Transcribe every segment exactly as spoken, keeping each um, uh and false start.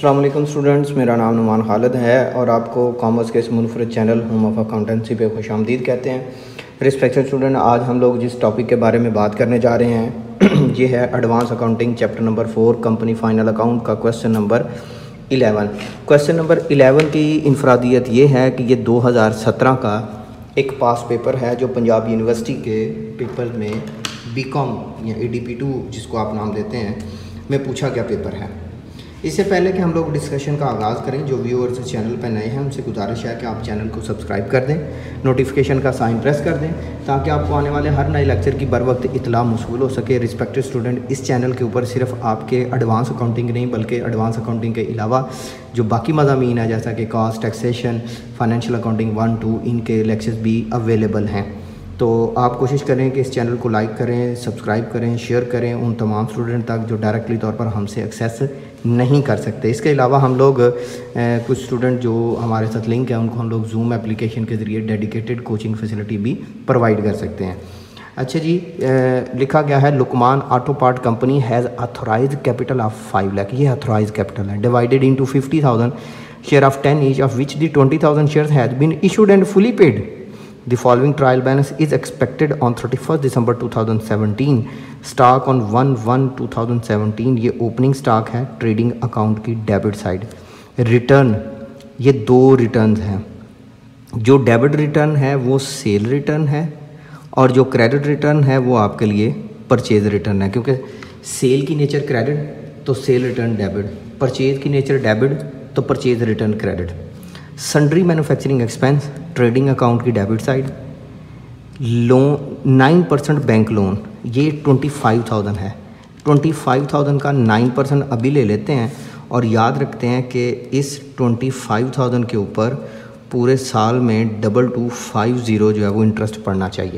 अस्सलाम वालेकुम स्टूडेंट्स, मेरा नाम नुमान खालिद है और आपको कॉमर्स के इस मुनफरद चैनल होम ऑफ अकाउंटेंसी पे खुशामदीद कहते हैं। रिस्पेक्टेड स्टूडेंट, आज हम लोग जिस टॉपिक के बारे में बात करने जा रहे हैं ये है advance accounting chapter number four company final account का question number eleven. Question number eleven की इनफरादियत ये है कि ये दो हज़ार सत्रह का एक पास पेपर है जो पंजाब यूनिवर्सिटी के पेपर में बी कॉम या ए डी पी टू जिसको आप नाम देते हैं में पूछा गया पेपर है। इससे पहले कि हम लोग डिस्कशन का आगाज़ करें, जो व्यूअर्स चैनल पर नए हैं उनसे गुजारिश है कि आप चैनल को सब्सक्राइब कर दें, नोटिफिकेशन का साइन प्रेस कर दें ताकि आपको आने वाले हर नए लेक्चर की बर वक्त इतला मौसूल हो सके। रिस्पेक्टेड स्टूडेंट, इस चैनल के ऊपर सिर्फ आपके एडवांस अकाउंटिंग नहीं बल्कि एडवांस अकाउंटिंग के अलावा जो बाकी मज़ामीन है जैसा कि cost, taxation, financial accounting one two, इनके लेक्चर्स भी अवेलेबल हैं। तो आप कोशिश करें कि इस चैनल को लाइक करें, सब्सक्राइब करें, शेयर करें उन तमाम स्टूडेंट तक जो डायरेक्टली तौर पर हमसे एक्सेस नहीं कर सकते। इसके अलावा हम लोग ए, कुछ स्टूडेंट जो हमारे साथ लिंक है उनको हम लोग जूम एप्लीकेशन के ज़रिए डेडिकेटेड कोचिंग फैसिलिटी भी प्रोवाइड कर सकते हैं। अच्छा जी, ए, लिखा गया है Luqman auto part company has authorised capital of five lakh. ये ऑथोराइज कैपिटल है, divided into fifty thousand share of ten each of which the twenty thousand share has been issued and fully paid. The following trial balance is expected on thirty-first December two thousand seventeen. Stock on one one two thousand seventeen, ये opening stock है trading account की debit side. Return, ये दो return हैं। जो debit return है वो cell return है और जो क्रेडिट रिटर्न है वो आपके लिए परचेज रिटर्न है, क्योंकि सेल की नेचर क्रेडिट तो सेल रिटर्न डेबिट, परचेज की नेचर डेबिट तो purchase return credit. Sundry manufacturing expense trading account की debit side. Loan nine percent bank loan, ये ट्वेंटी फाइव थाउजेंड है। ट्वेंटी फाइव थाउजेंड का नाइन परसेंट अभी ले लेते हैं और याद रखते हैं कि इस ट्वेंटी फाइव थाउजेंड के ऊपर पूरे साल में डबल टू फाइव ज़ीरो जो है वो इंटरेस्ट पड़ना चाहिए।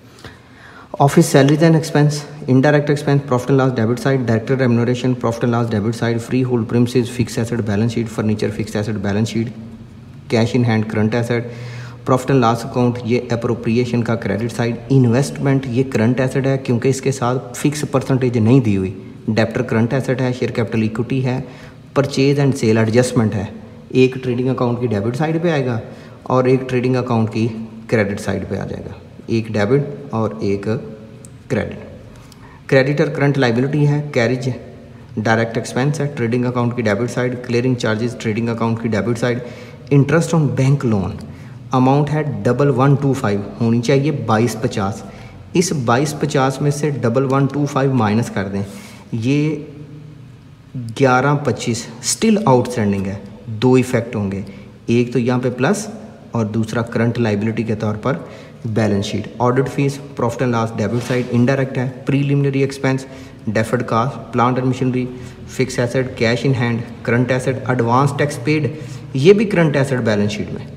Office salaries and expense, indirect expense profit and loss debit side, director remuneration profit and loss debit side, freehold premises fix asset balance sheet, furniture fix asset balance sheet, cash in hand current asset, profit and loss account ये appropriation का credit side, investment ये current asset है क्योंकि इसके साथ fix percentage नहीं दी हुई, डेप्टर करंट एसेट है, शेयर कैपिटल इक्विटी है, परचेज एंड सेल एडजस्टमेंट है। एक ट्रेडिंग अकाउंट की डेबिट साइड पे आएगा और एक ट्रेडिंग अकाउंट की क्रेडिट साइड पे आ जाएगा, एक डेबिट और एक क्रेडिट। क्रेडिटर करंट लाइबिलिटी है, कैरिज डायरेक्ट एक्सपेंस है ट्रेडिंग अकाउंट की debit side, clearing charges trading account की debit side, interest on bank loan amount है डबल वन टू फाइव, होनी चाहिए बाईस पचास। इस बाईस पचास में से double one two five minus कर दें, ये ग्यारह पच्चीस स्टिल आउटस्टैंडिंग है। दो इफ़ेक्ट होंगे, एक तो यहाँ पे प्लस और दूसरा करंट लाइबिलिटी के तौर पर balance sheet. Audit fees profit and loss debit side indirect है, preliminary expense deferred cost, plant and machinery, fix asset, cash in hand, current asset, advance tax paid ये भी करंट एसेट बैलेंस शीट में।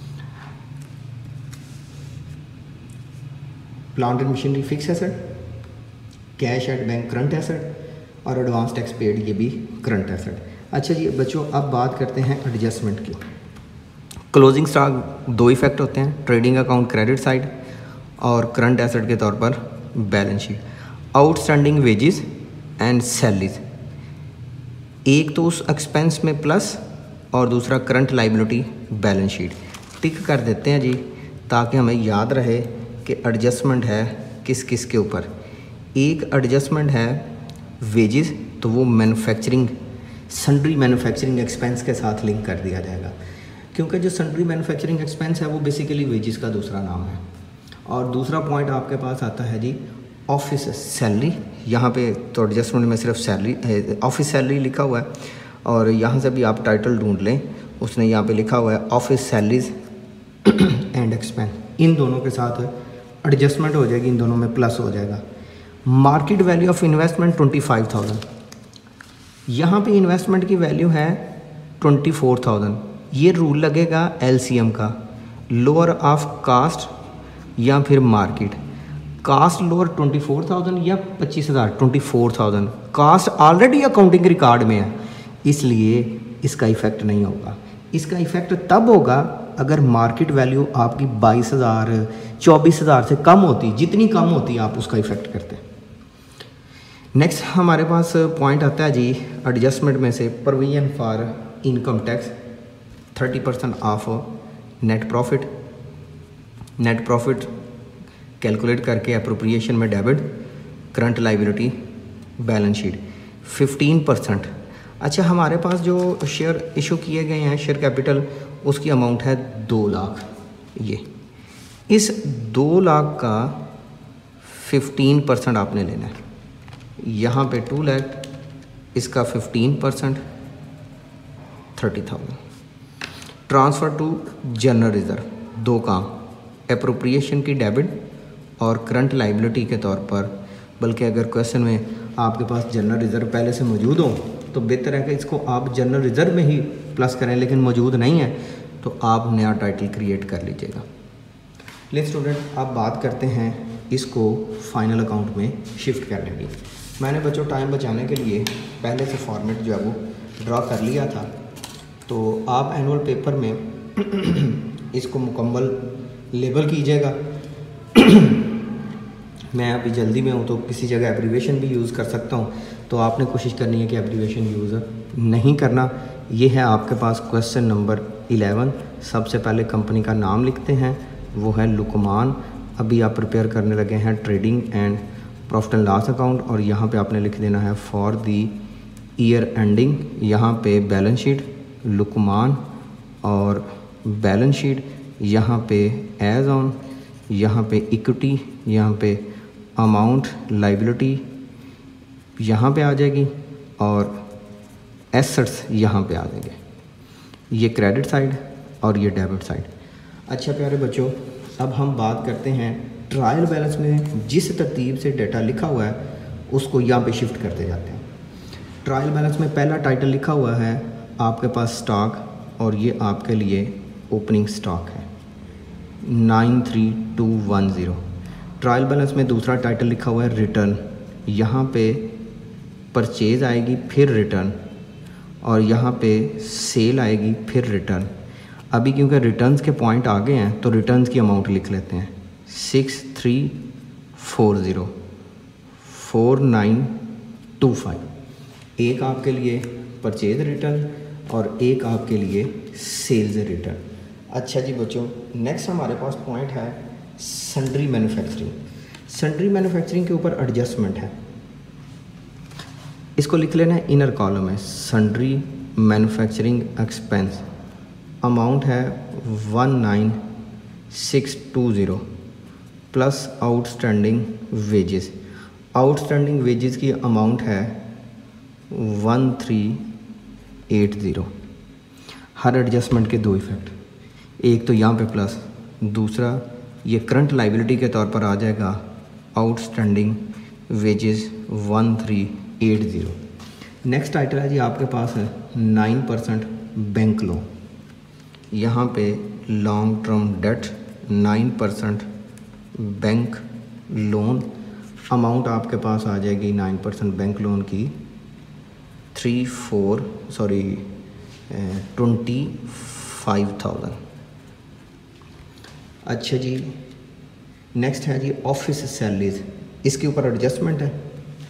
Plant and machinery fix asset, cash at bank current asset और advance tax paid ये भी current asset. अच्छा जी बच्चों, अब बात करते हैं एडजस्टमेंट की। क्लोजिंग स्टॉक दो इफेक्ट होते हैं, ट्रेडिंग अकाउंट क्रेडिट साइड और करंट एसेट के तौर पर balance sheet. Outstanding wages and salaries, एक तो उस एक्सपेंस में प्लस और दूसरा current liability balance sheet. Tick कर देते हैं जी ताकि हमें याद रहे कि एडजस्टमेंट है किस किस के ऊपर। एक एडजस्टमेंट है वेजेस, तो वो मैन्युफैक्चरिंग सन्ड्री मैन्युफैक्चरिंग एक्सपेंस के साथ लिंक कर दिया जाएगा, क्योंकि जो सन्ड्री मैन्युफैक्चरिंग एक्सपेंस है वो बेसिकली वेजेस का दूसरा नाम है। और दूसरा पॉइंट आपके पास आता है जी ऑफिस सैलरी। यहाँ पे तो एडजस्टमेंट में सिर्फ सैलरी ऑफिस सैलरी लिखा हुआ है और यहाँ से भी आप टाइटल ढूंढ लें, उसने यहाँ पे लिखा हुआ है ऑफिस सैलरीज एंड एक्सपेंस। इन दोनों के साथ एडजस्टमेंट हो जाएगी, इन दोनों में प्लस हो जाएगा। Market value of investment twenty five thousand, यहाँ पे इन्वेस्टमेंट की वैल्यू है ट्वेंटी फोर थाउजेंड। ये रूल लगेगा एलसीएम का, लोअर ऑफ कास्ट या फिर market. Cost lower twenty four thousand या पच्चीस हज़ार twenty four thousand. Cost already accounting record में है इसलिए इसका इफेक्ट नहीं होगा। इसका इफेक्ट तब होगा अगर मार्केट वैल्यू आपकी बाईस हज़ार चौबीस हज़ार से कम होती, जितनी कम होती आप उसका इफेक्ट करते। नेक्स्ट हमारे पास पॉइंट आता है जी एडजस्टमेंट में से provision for income tax thirty percent of net profit. Net profit calculate करके अप्रोप्रिएशन में debit, current liability, balance sheet fifteen percent. अच्छा, हमारे पास जो शेयर इशू किए गए हैं शेयर कैपिटल, उसकी अमाउंट है दो लाख। ये इस दो लाख का फिफ्टीन परसेंट आपने लेना है। यहाँ पे टू लाख, इसका fifteen percent thirty thousand. Transfer to general reserve, दो काम, एप्रोप्रिएशन की डेबिट और करंट लाइबिलिटी के तौर पर। बल्कि अगर क्वेश्चन में आपके पास जनरल रिज़र्व पहले से मौजूद हो तो बेहतर है कि इसको आप जनरल रिज़र्व में ही प्लस करें, लेकिन मौजूद नहीं है तो आप नया टाइटल क्रिएट कर लीजिएगा। ले स्टूडेंट, आप बात करते हैं इसको फाइनल अकाउंट में शिफ्ट करने की। मैंने बच्चों टाइम बचाने के लिए पहले से फॉर्मेट जो है वो ड्रा कर लिया था, तो आप एनुअल पेपर में इसको मुकम्मल लेबल कीजिएगा। मैं अभी जल्दी में हूँ तो किसी जगह एब्रीवेशन भी यूज़ कर सकता हूँ, तो आपने कोशिश करनी है कि एब्रीवेशन यूज़ नहीं करना। ये है आपके पास क्वेश्चन नंबर इलेवन। सबसे पहले कंपनी का नाम लिखते हैं, वो है लुकमान। अभी आप प्रिपेयर करने लगे हैं trading and profit and loss account, और यहाँ पे आपने लिख देना है फॉर दी ईयर एंडिंग। यहाँ पे बैलेंस शीट लुकमान और बैलेंस शीट, यहाँ पे एज ऑन, यहाँ पे इक्विटी, यहाँ पे अमाउंट लाइबिलिटी यहाँ पे आ जाएगी और एसेट्स यहाँ पे आ जाएंगे। ये क्रेडिट साइड और ये डेबिट साइड। अच्छा प्यारे बच्चों, अब हम बात करते हैं ट्रायल बैलेंस में जिस तरतीब से डेटा लिखा हुआ है उसको यहाँ पे शिफ्ट करते जाते हैं। ट्रायल बैलेंस में पहला टाइटल लिखा हुआ है आपके पास स्टॉक, और ये आपके लिए ओपनिंग स्टॉक है nine three two one zero. Trial balance में दूसरा टाइटल लिखा हुआ है रिटर्न। यहाँ पे परचेज़ आएगी फिर रिटर्न, और यहाँ पे सेल आएगी फिर रिटर्न। अभी क्योंकि रिटर्न्स के पॉइंट आ गए हैं तो रिटर्न्स की अमाउंट लिख लेते हैं six three four zero four nine two five. एक आपके लिए परचेज रिटर्न और एक आपके लिए सेल्स रिटर्न। अच्छा जी बच्चों, नेक्स्ट हमारे पास पॉइंट है सन्ड्री मैन्युफैक्चरिंग। सन्ड्री मैन्युफैक्चरिंग के ऊपर एडजस्टमेंट है, इसको लिख लेना है इनर कॉलम है सन्ड्री मैन्युफैक्चरिंग एक्सपेंस। अमाउंट है one nine six two zero plus outstanding wages. Outstanding wages की अमाउंट है वन थ्री एट ज़ीरो। हर एडजस्टमेंट के दो इफ़ेक्ट, एक तो यहाँ पे प्लस, दूसरा ये करंट लाइबिलिटी के तौर पर आ जाएगा outstanding wages one three eight zero. Next item है जी आपके पास है नाइन परसेंट बैंक लोन। यहाँ पे long term debt nine percent bank loan. Amount आपके पास आ जाएगी नाइन परसेंट बैंक लोन की three four sorry twenty five thousand. अच्छा जी, नेक्स्ट है जी ऑफिस सैलरीज। इसके ऊपर एडजस्टमेंट है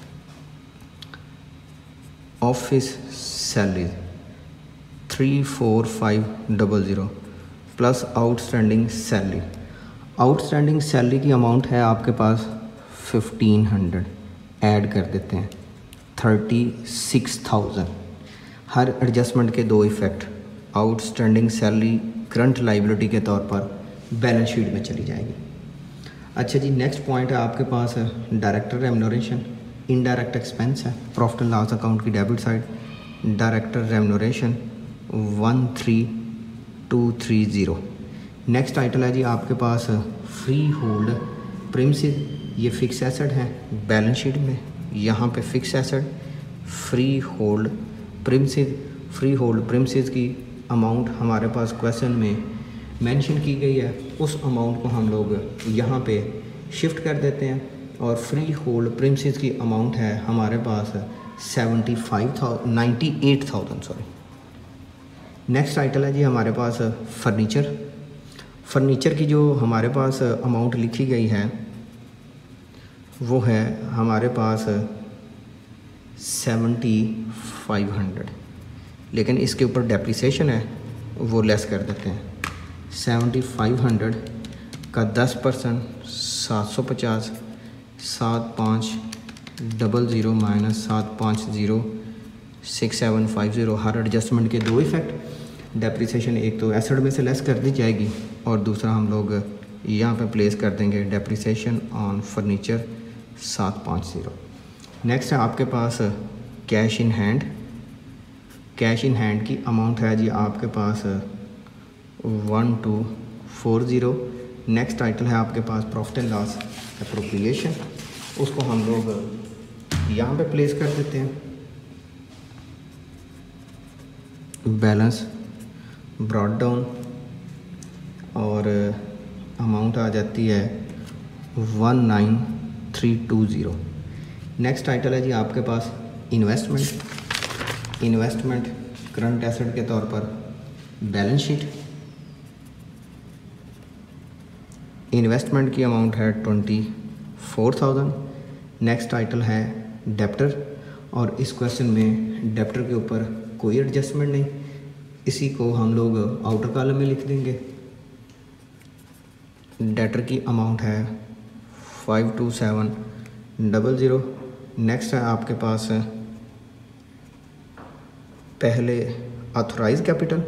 office salaries three four five double zero plus outstanding salary. Outstanding salary की अमाउंट है आपके पास फिफ्टीन हंड्रेड, ऐड कर देते हैं थर्टी सिक्स थाउजेंड। हर एडजस्टमेंट के दो effect, outstanding salary current liability के तौर पर बैलेंस शीट में चली जाएगी। अच्छा जी, नेक्स्ट पॉइंट है आपके पास है डायरेक्टर रेम्यूनरेशन। इनडायरेक्ट एक्सपेंस है प्रॉफिट एंड लॉस अकाउंट की debit side. Director remuneration one three two three zero. Next item है जी आपके पास फ्री होल्ड प्रीमिसेस। ये फिक्स एसेट है बैलेंस शीट में, यहाँ पे fix asset freehold premises. Freehold premises की अमाउंट हमारे पास क्वेश्चन में मेंशन की गई है, उस अमाउंट को हम लोग यहाँ पे शिफ्ट कर देते हैं, और फ्री होल्ड प्रीमिसेस की अमाउंट है हमारे पास seventy five thousand ninety eight thousand sorry. Next item है जी हमारे पास फर्नीचर। फर्नीचर की जो हमारे पास अमाउंट लिखी गई है वो है हमारे पास सेवेंटी फाइव हंड्रेड, लेकिन इसके ऊपर डेप्रिसिएशन है वो लेस कर देते हैं। सेवेंटी फाइव हंड्रेड का दस परसेंट सात सौ पचास, सात पाँच डबल ज़ीरो माइनस सात पाँच zero six seven five zero. हर एडजस्टमेंट के दो इफ़ेक्ट, डेप्रिसिएशन एक तो एसेट में से लेस कर दी जाएगी और दूसरा हम लोग यहाँ पे प्लेस कर देंगे डेप्रिसिएशन ऑन फर्नीचर सात पाँच ज़ीरो। नेक्स्ट है आपके पास cash in hand. Cash in hand की अमाउंट है जी आपके पास one two four zero. Next title है आपके पास प्रॉफिट एंड लॉस एप्रोप्रिएशन, उसको हम लोग यहाँ पे प्लेस कर देते हैं। बैलेंस ब्रॉड डाउन और अमाउंट आ जाती है one nine three two zero. Next title है जी आपके पास इन्वेस्टमेंट। इन्वेस्टमेंट करंट एसेट के तौर पर बैलेंस शीट। इन्वेस्टमेंट की अमाउंट है twenty four thousand. Next title है डेप्टर और इस क्वेश्चन में डेप्टर के ऊपर कोई एडजस्टमेंट नहीं, इसी को हम लोग आउटर कॉलम में लिख देंगे। डेटर की अमाउंट है five two seven double zero. Next है आपके पास पहले authorise capital.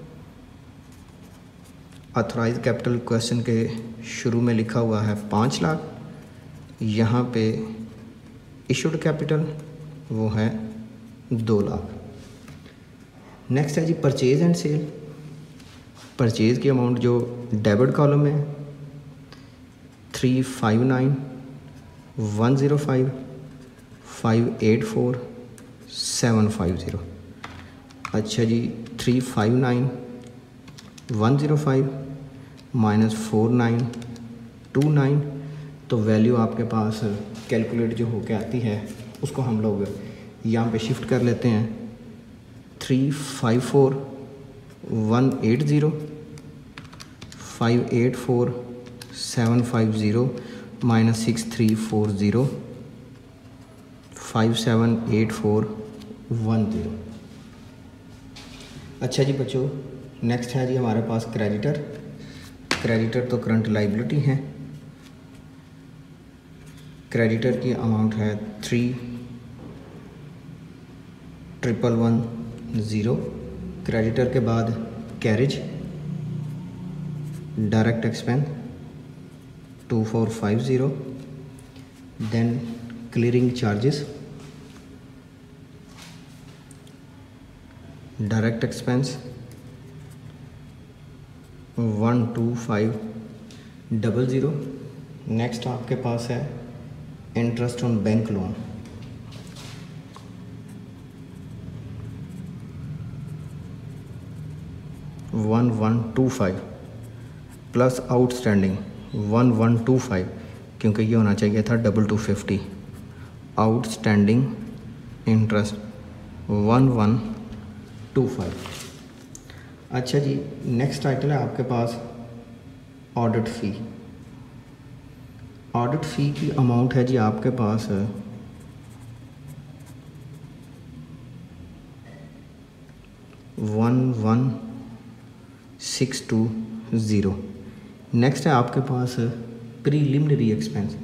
Authorise capital question के शुरू में लिखा हुआ है पाँच लाख, यहाँ पे इशूड कैपिटल वो है दो लाख। नेक्स्ट है जी परचेज एंड सेल। परचेज की अमाउंट जो डेबिट कॉलम में है three five nine one zero five five eight four seven five zero. अच्छा जी three five nine one zero five minus four nine two nine, तो value आपके पास calculate जो होके आती है उसको हम लोग यहाँ पे शिफ्ट कर लेते हैं। Three five four one eight zero five eight four seven five zero minus six three four zero five seven eight four one zero. अच्छा जी बच्चों, नेक्स्ट है जी हमारे पास क्रेडिटर। क्रेडिटर तो करंट लाइबिलिटी है। क्रेडिटर की अमाउंट है three triple one zero. Creditor के बाद carriage, direct expense two four five zero, then clearing charges, direct expense one two five double zero. Next आपके पास है interest on bank loan. One one two five plus outstanding one one two five, क्योंकि ये होना चाहिए था double two fifty. Outstanding interest one one two five. अच्छा जी, नेक्स्ट टाइटल है आपके पास ऑडिट फ़ी। ऑडिट फ़ी की अमाउंट है जी आपके पास one one six two zero. Next है आपके पास प्रीलिमिनरी एक्सपेंस।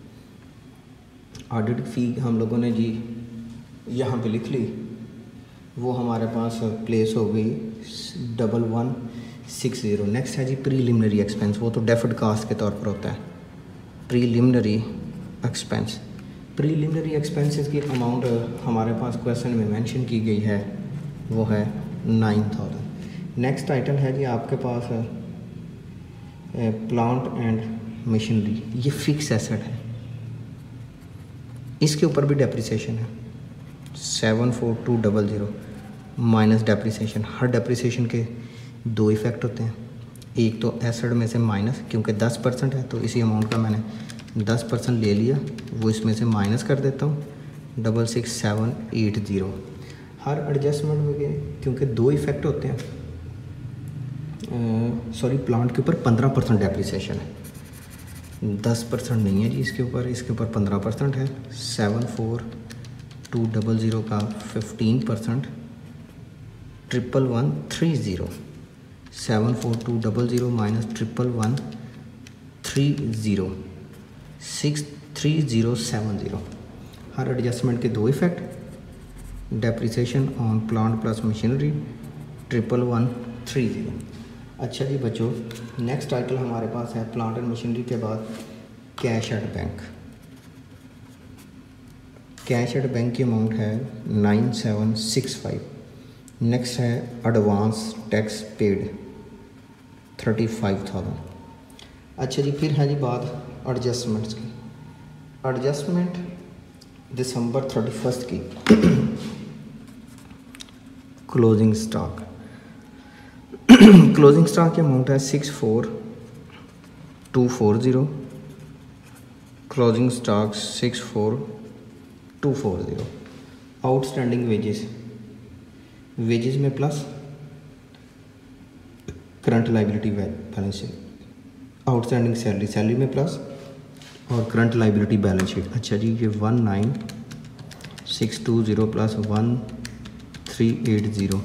ऑडिट फ़ी हम लोगों ने जी यहाँ पे लिख ली, वो हमारे पास प्लेस हो गई double one six zero. Next है जी प्रीलिमिनरी एक्सपेंस, वो तो डेफर्ड कास्ट के तौर पर होता है। प्रीलिमिनरी एक्सपेंस, प्रीलिमिनरी एक्सपेंसेस की अमाउंट हमारे पास क्वेश्चन में मेंशन की गई है, वो है नाइन थाउजेंड। नेक्स्ट आइटम है जी आपके पास प्लांट एंड मशीनरी। ये फिक्स एसेट है, इसके ऊपर भी डेप्रिसिएशन है seven four two double zero minus depreciation. हर डेप्रिसिएशन के दो इफ़ेक्ट होते हैं, एक तो एसेट में से माइनस, क्योंकि दस परसेंट है तो इसी अमाउंट का मैंने दस परसेंट ले लिया, वो इसमें से माइनस कर देता हूँ double six seven eight zero. हर एडजस्टमेंट में क्योंकि दो इफ़ेक्ट होते हैं, सॉरी प्लांट के ऊपर पंद्रह परसेंट डेप्रिसिएशन है, दस परसेंट नहीं है जी इसके ऊपर, इसके ऊपर पंद्रह परसेंट है। Seven four two double zero का fifteen percent, triple one three zero, seven four two double zero minus triple one three zero, six three zero seven zero. हर एडजस्टमेंट के दो effect, depreciation on plant plus machinery, triple one three zero. अच्छा जी बच्चों, next title हमारे पास है plant and machinery के बाद cash at bank. Cash at bank की अमाउंट है nine seven six five. Next है advance tax paid thirty five thousand. अच्छा जी, फिर है जी बात एडजस्टमेंट्स की। एडजस्टमेंट दिसंबर थर्टी फर्स्ट की क्लोजिंग स्टॉक। क्लोजिंग स्टॉक की अमाउंट है six four two four zero. Closing stock six four two four zero. Outstanding wages, wages में plus current liability balance sheet. Outstanding salary, salary में plus और current liability balance sheet. अच्छा जी, ये one nine six two zero plus one three eight zero,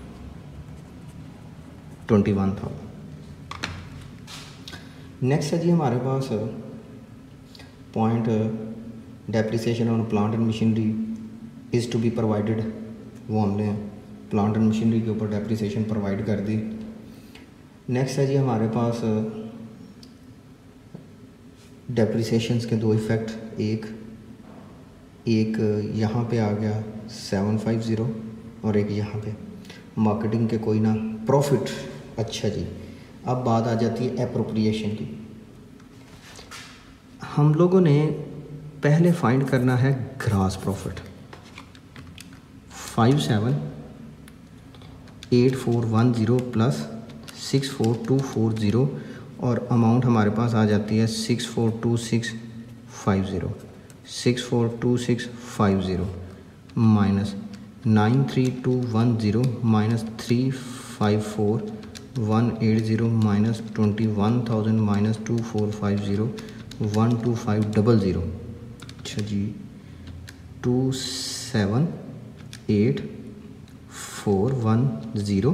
twenty one thousand. Next है जी हमारे पास point depreciation on plant and machinery is to be provided. वो हमने प्लांट एंड मशीनरी के ऊपर डेप्रिसिएशन प्रोवाइड कर दी। नेक्स्ट है जी हमारे पास डेप्रिसिएशंस के दो इफ़ेक्ट, एक एक यहाँ पे आ गया सेवन फाइव ज़ीरो और एक यहाँ पे मार्केटिंग के कोई ना प्रॉफिट। अच्छा जी, अब बात आ जाती है एप्रोप्रिएशन की। हम लोगों ने पहले फाइंड करना है gross profit. Five seven eight four one zero plus six four two four zero और अमाउंट हमारे पास आ जाती है six four two six five zero, six four two six five zero minus nine three two one zero minus three five four one eight zero minus twenty one thousand minus two four five zero one two five double zero. अच्छा जी, two seven eight four one zero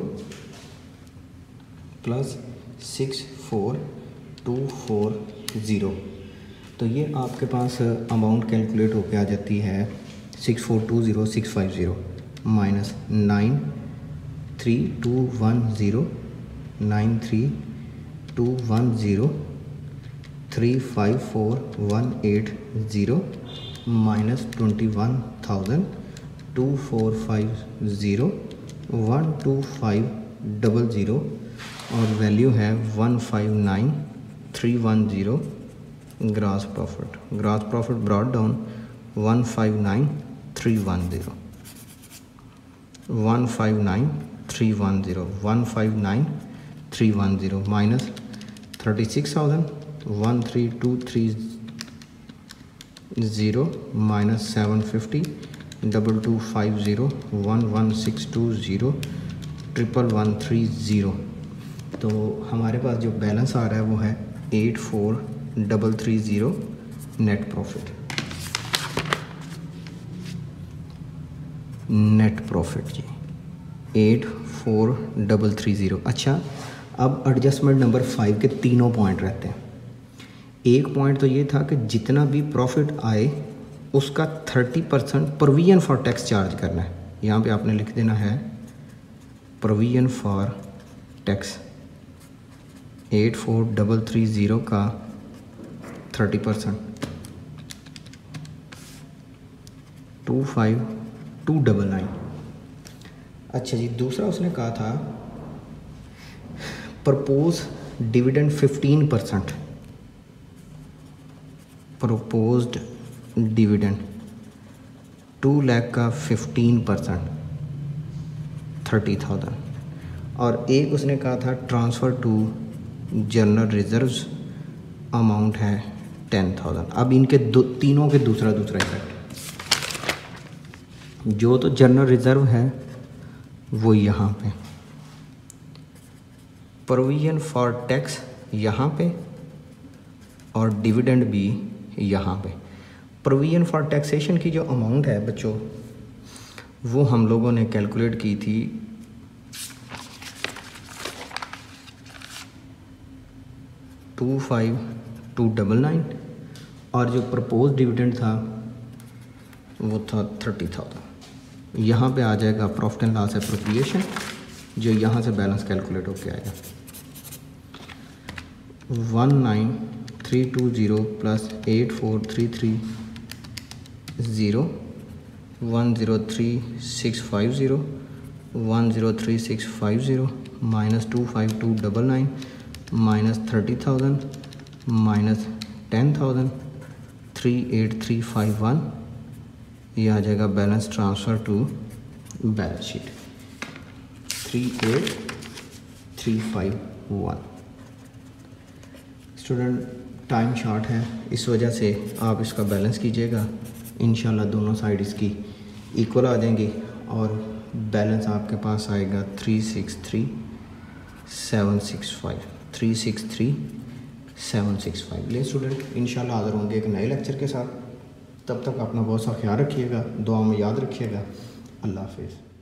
plus six four two four zero. तो ये आपके पास amount calculate होके आ जाती है six four two zero six five zero minus nine three two one zero nine three two one zero three five four one eight zero minus twenty one thousand two four five zero one two five double zero और value है one five nine three one zero. Gross profit, gross profit brought down one five nine three one zero, one five nine three one zero, one five nine three one zero minus thirty six thousand one three two three zero minus seven fifty double two five zero one one six two zero triple one three zero. तो हमारे पास जो balance आ रहा है वो है eight four double three zero net profit. Net profit जी eight four double three zero. अच्छा, अब एडजस्टमेंट नंबर फाइव के तीनों पॉइंट रहते हैं। एक पॉइंट तो ये था कि जितना भी प्रॉफिट आए उसका thirty percent provision for tax charge करना है। यहाँ पे आपने लिख देना है provision for tax eight four double three zero का thirty percent two five two double nine. अच्छा जी, दूसरा उसने कहा था propose dividend fifteen percent, proposed dividend two lakh का फिफ्टीन परसेंट थर्टी थाउजेंड और एक उसने कहा था transfer to general reserves amount है टेन थाउजेंड। अब इनके दो तीनों के दूसरा दूसरा इफेक्ट, जो तो जनरल रिजर्व है वो यहाँ पे, प्रोविजन फॉर टैक्स यहाँ पे और डिविडेंड भी यहाँ पे। प्रोविजन फॉर टैक्सेशन की जो अमाउंट है बच्चों, वो हम लोगों ने कैलकुलेट की थी two five two double nine, और जो प्रपोज डिविडेंड था वो था थर्टी थाउजेंड। यहाँ पे आ जाएगा प्रॉफिट एंड लॉस एप्रोप्रिएशन, जो यहाँ से बैलेंस कैलकुलेट होके आएगा one nine three two zero plus eight four three three zero one zero three six five zero one zero three six five zero minus two five two double nine minus thirty thousand minus ten thousand three eight three five one. ये आ जाएगा balance transfer to balance sheet three eight three five one. Student time short है, इस वजह से आप इसका balance कीजिएगा। इंशाल्लाह दोनों साइड इसकी इक्वल आ जाएंगी और बैलेंस आपके पास आएगा three six three seven six five three six three seven six five. ले स्टूडेंट, इंशाल्लाह हाज़िर होंगे एक नए लेक्चर के साथ। तब तक अपना बहुत सा ख्याल रखिएगा, दुआ में याद रखिएगा। अल्लाह हाफिज़।